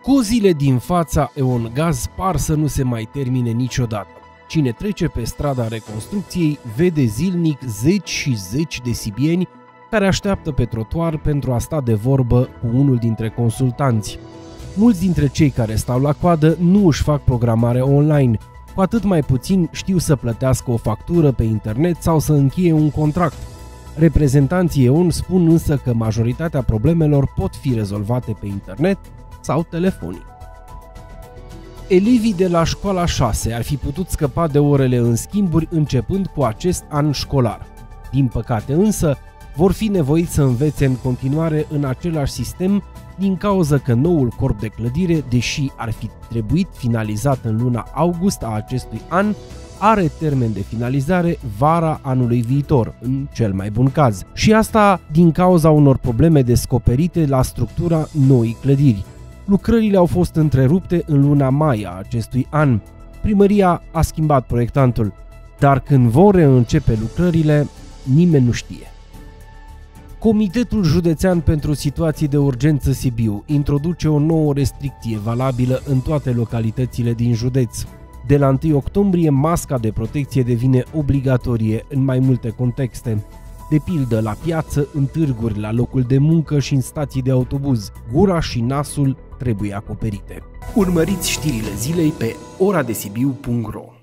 Cozile din fața EON Gaz par să nu se mai termine niciodată. Cine trece pe strada reconstrucției vede zilnic zeci și zeci de sibieni care așteaptă pe trotuar pentru a sta de vorbă cu unul dintre consultanți. Mulți dintre cei care stau la coadă nu își fac programare online, cu atât mai puțin știu să plătească o factură pe internet sau să încheie un contract. Reprezentanții EON spun însă că majoritatea problemelor pot fi rezolvate pe internet sau telefonic. Elevii de la școala 6 ar fi putut scăpa de orele în schimburi începând cu acest an școlar. Din păcate însă, vor fi nevoiți să învețe în continuare în același sistem din cauza că noul corp de clădire, deși ar fi trebuit finalizat în luna august a acestui an, are termen de finalizare vara anului viitor, în cel mai bun caz. Și asta din cauza unor probleme descoperite la structura noii clădiri. Lucrările au fost întrerupte în luna mai a acestui an. Primăria a schimbat proiectantul, dar când vor reîncepe lucrările, nimeni nu știe. Comitetul Județean pentru Situații de Urgență Sibiu introduce o nouă restricție valabilă în toate localitățile din județ. De la 1 octombrie, masca de protecție devine obligatorie în mai multe contexte. De pildă, la piață, în târguri, la locul de muncă și în stații de autobuz. Gura și nasul trebuie acoperite. Urmăriți știrile zilei pe oradesibiu.ro.